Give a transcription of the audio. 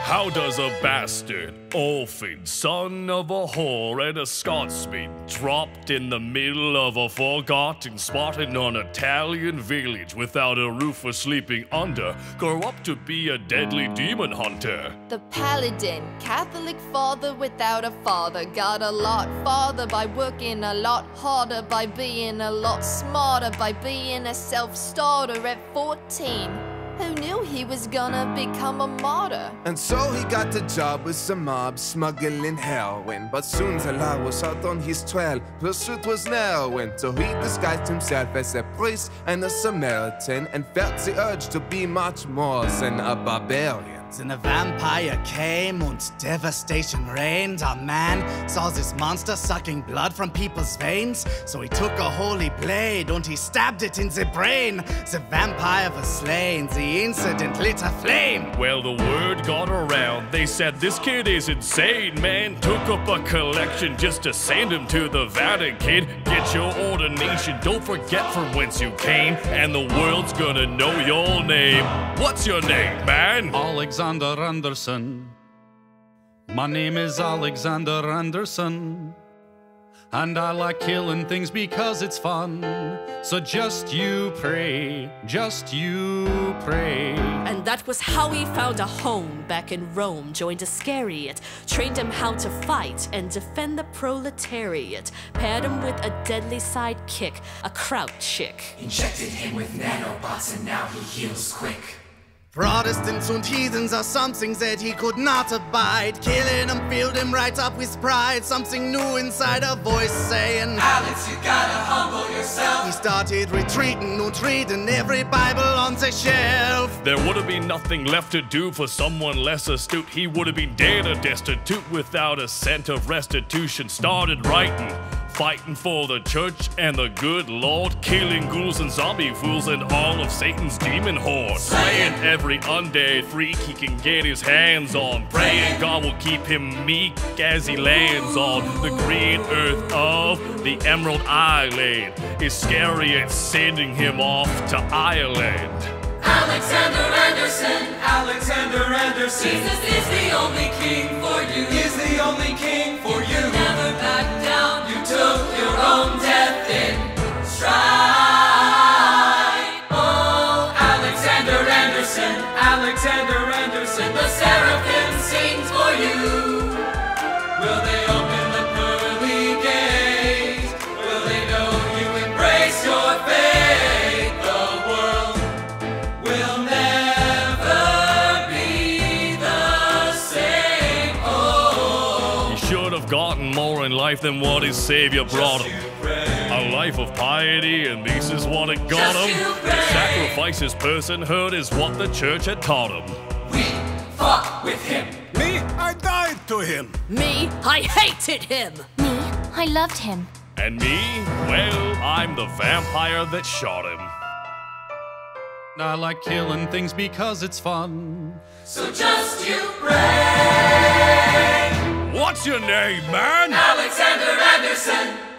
How does a bastard, orphan, son of a whore and a Scotsman, dropped in the middle of a forgotten spot in an Italian village without a roof for sleeping under, grow up to be a deadly demon hunter? The paladin, Catholic father without a father, got a lot farther by working a lot harder, by being a lot smarter, by being a self-starter at 14. Who knew he was gonna become a martyr? And so he got a job with some mob smuggling heroin. But soon the law was out on his trail. Pursuit was narrowing. So he disguised himself as a priest and a Samaritan, and felt the urge to be much more than a barbarian. Then a vampire came and devastation reigned. Our man saw this monster sucking blood from people's veins. So he took a holy blade and he stabbed it in the brain. The vampire was slain, the incident lit a flame. Well, the word got around. They said this kid is insane, man. Took up a collection just to send him to the Vatican. Get your ordination, don't forget from whence you came, and the world's gonna know your name. What's your name, man? Alexander Anderson. My name is Alexander Anderson, and I like killing things because it's fun. So just you pray, just you pray. And that was how he found a home back in Rome. Joined Iscariot, trained him how to fight and defend the proletariat. Paired him with a deadly sidekick, a kraut chick. Injected him with nanobots and now he heals quick. Protestants and heathens are something that he could not abide. Killing him filled him right up with pride. Something new inside, a voice saying, Alex, you gotta humble yourself. He started retreating and reading every Bible on the shelf. There would have been nothing left to do for someone less astute. He would have been dead or destitute without a cent of restitution. Started writing, fighting for the church and the good Lord, killing ghouls and zombie fools and all of Satan's demon horde, slaying every undead freak he can get his hands on, praying God will keep him meek as he lands on the green earth of the Emerald Island. Iscariot sending him off to Ireland. Alexander Anderson, Alexander Anderson. Jesus is the only king for you. He's the only king for you. Never back down. You took your own death in stride. Oh, Alexander Anderson, Alexander Anderson. the seraphim sings for you. Will they open the pearly gates? Will they know you embrace your faith? The world will never be the same. Oh, He should have gotten more in life than what his Savior brought him. A life of piety, and this is what it got Just him. you To pray. sacrifice his personhood is what the church had taught him. we fought with him. Me, I died to him. Me, I hated him. Me, I loved him. And me, well, I'm the vampire that shot him. I like killing things because it's fun. So just you pray. What's your name, man? Alexander Anderson.